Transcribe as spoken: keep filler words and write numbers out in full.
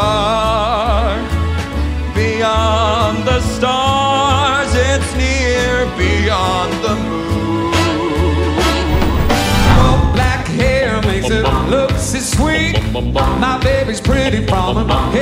far. Beyond the stars, it's near beyond the moon. Oh, black hair makes it look so sweet. My baby's pretty from her